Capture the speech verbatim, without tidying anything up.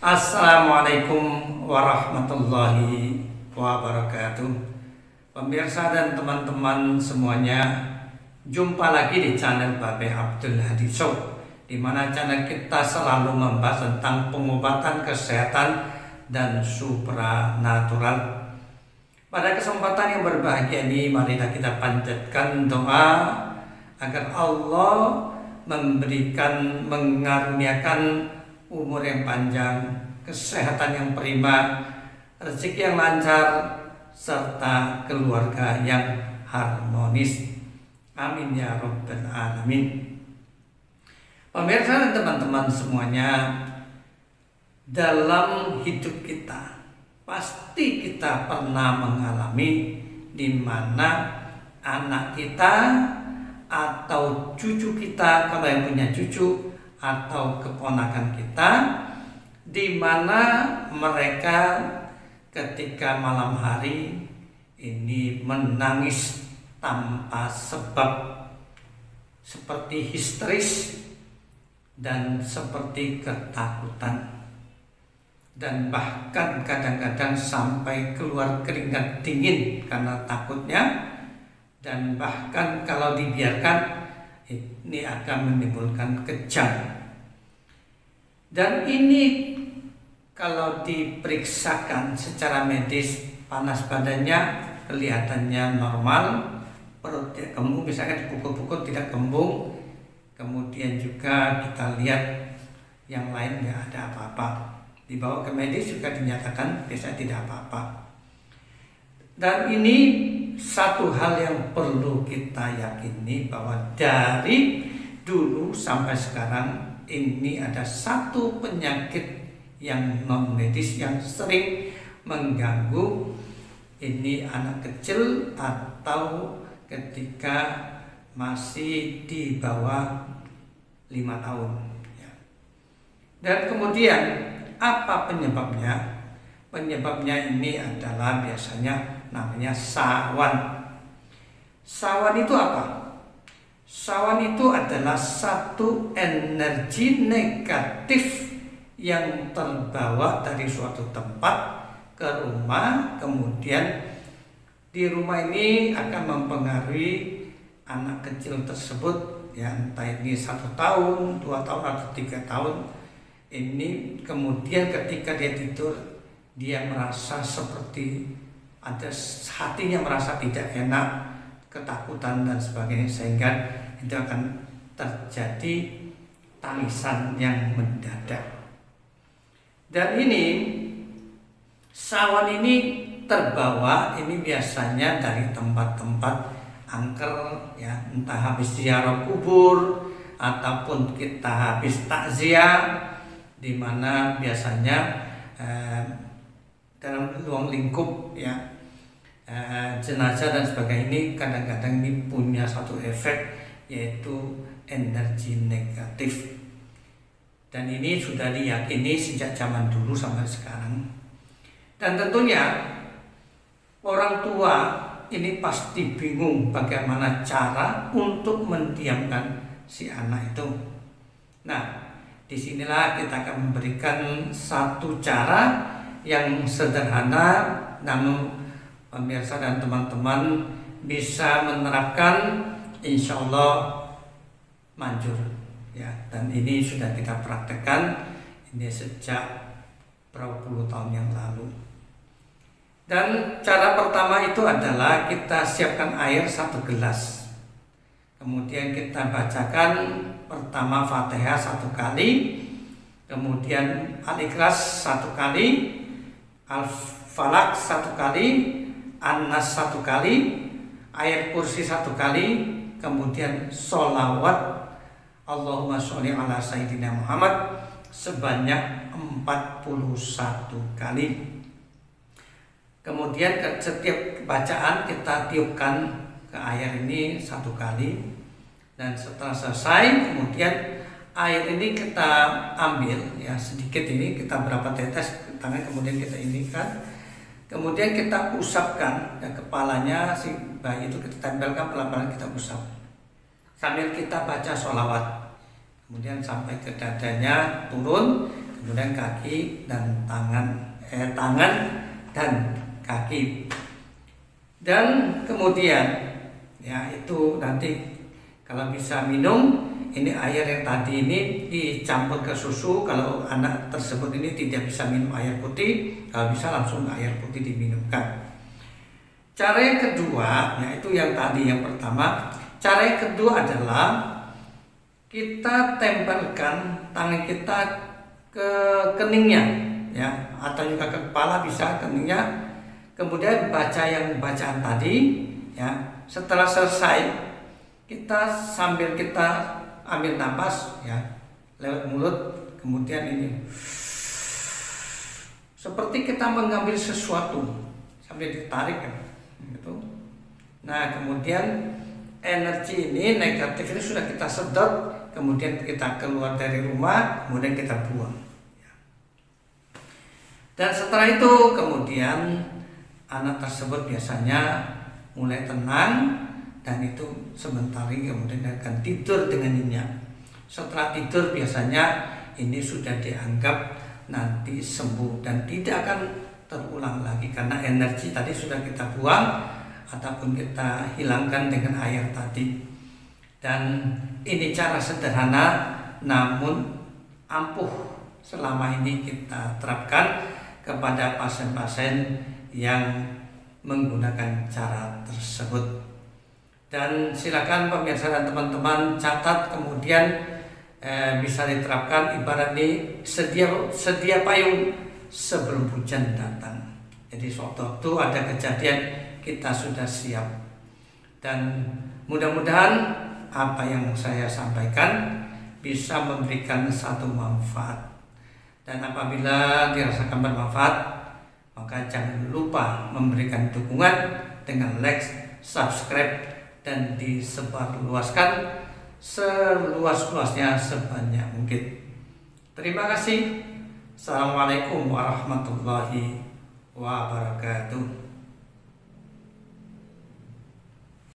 Assalamualaikum warahmatullahi wabarakatuh. Pemirsa dan teman-teman semuanya, jumpa lagi di channel Babe Abdul Hadi Show, di mana channel kita selalu membahas tentang pengobatan kesehatan dan supranatural. Pada kesempatan yang berbahagia ini, marilah kita panjatkan doa agar Allah memberikan, mengaruniakan umur yang panjang, kesehatan yang prima, rezeki yang lancar, serta keluarga yang harmonis. Amin ya rabbal alamin. Pemirsa dan teman-teman semuanya, dalam hidup kita pasti kita pernah mengalami di mana anak kita atau cucu kita, kalau yang punya cucu, atau keponakan kita, di mana mereka ketika malam hari ini menangis tanpa sebab, seperti histeris dan seperti ketakutan, dan bahkan kadang-kadang sampai keluar keringat dingin karena takutnya, dan bahkan kalau dibiarkan ini akan menimbulkan kejang. Dan ini kalau diperiksakan secara medis, panas badannya kelihatannya normal, perut tidak kembung, misalkan dipukul-pukul tidak kembung, kemudian juga kita lihat yang lain nggak ada apa-apa, dibawa ke medis juga dinyatakan biasanya tidak apa-apa. Dan ini satu hal yang perlu kita yakini, bahwa dari dulu sampai sekarang ini ada satu penyakit yang non medis yang sering mengganggu ini anak kecil atau ketika masih di bawah lima tahun. Dan kemudian apa penyebabnya? Penyebabnya ini adalah biasanya namanya sawan. Sawan itu apa? Sawan itu adalah satu energi negatif yang terbawa dari suatu tempat ke rumah, kemudian di rumah ini akan mempengaruhi anak kecil tersebut, ya entah ini satu tahun, dua tahun atau tiga tahun. Ini kemudian ketika dia tidur, dia merasa seperti ada hatinya merasa tidak enak, ketakutan dan sebagainya, sehingga itu akan terjadi tangisan yang mendadak. Dan ini sawan ini terbawa ini biasanya dari tempat-tempat angker, ya entah habis ziarah kubur ataupun kita habis takziah, di mana biasanya eh, dalam ruang lingkup, ya eh, jenazah dan sebagainya, ini kadang-kadang ini punya satu efek, yaitu energi negatif. Dan ini sudah diyakini sejak zaman dulu sampai sekarang. Dan tentunya orang tua ini pasti bingung bagaimana cara untuk mendiamkan si anak itu. Nah, disinilah kita akan memberikan satu cara yang sederhana, namun pemirsa dan teman-teman bisa menerapkan, insya Allah manjur, ya. Dan ini sudah kita praktekkan ini sejak berapa puluh tahun yang lalu. Dan cara pertama itu adalah kita siapkan air satu gelas, kemudian kita bacakan pertama Fatihah satu kali, kemudian Al-Ikhlas satu kali, Al-Falaq satu kali, An-Nas satu kali, ayat kursi satu kali, kemudian sholawat Allahumma sholli ala Sayyidina Muhammad sebanyak empat puluh satu kali. Kemudian setiap bacaan kita tiupkan ke air ini satu kali, dan setelah selesai kemudian air ini kita ambil, ya sedikit ini, kita berapa tetes ke tangan, kemudian kita ini kan, kemudian kita usapkan, ya, kepalanya si bayi itu kita tempelkan, pelan-pelan kita usap sambil kita baca sholawat, kemudian sampai ke dadanya turun, kemudian kaki dan tangan, eh, tangan dan kaki. Dan kemudian ya itu nanti kalau bisa minum ini air yang tadi ini dicampur ke susu. Kalau anak tersebut ini tidak bisa minum air putih, kalau bisa langsung air putih diminumkan. Cara yang kedua yaitu yang tadi yang pertama. Cara yang kedua adalah kita tempelkan tangan kita ke keningnya ya, atau juga ke kepala bisa keningnya. Kemudian baca yang bacaan tadi ya. Setelah selesai kita sambil kita ambil napas ya lewat mulut, kemudian ini seperti kita mengambil sesuatu sambil ditarik kan gitu. Nah, kemudian energi ini negatif ini sudah kita sedot, kemudian kita keluar dari rumah, kemudian kita buang. Dan setelah itu kemudian anak tersebut biasanya mulai tenang dan itu sebentar lagi kemudian akan tidur dengan nyenyak. Setelah tidur biasanya ini sudah dianggap nanti sembuh dan tidak akan terulang lagi karena energi tadi sudah kita buang ataupun kita hilangkan dengan air tadi. Dan ini cara sederhana namun ampuh selama ini kita terapkan kepada pasien-pasien yang menggunakan cara tersebut. Dan silakan pemirsa dan teman-teman catat kemudian eh, bisa diterapkan. Ibarat ini sedia sedia payung sebelum hujan datang. Jadi sewaktu-waktu ada kejadian kita sudah siap. Dan mudah-mudahan apa yang saya sampaikan bisa memberikan satu manfaat. Dan apabila dirasakan bermanfaat, maka jangan lupa memberikan dukungan dengan like, subscribe, dan disebarluaskan seluas-luasnya sebanyak mungkin. Terima kasih. Assalamualaikum warahmatullahi wabarakatuh.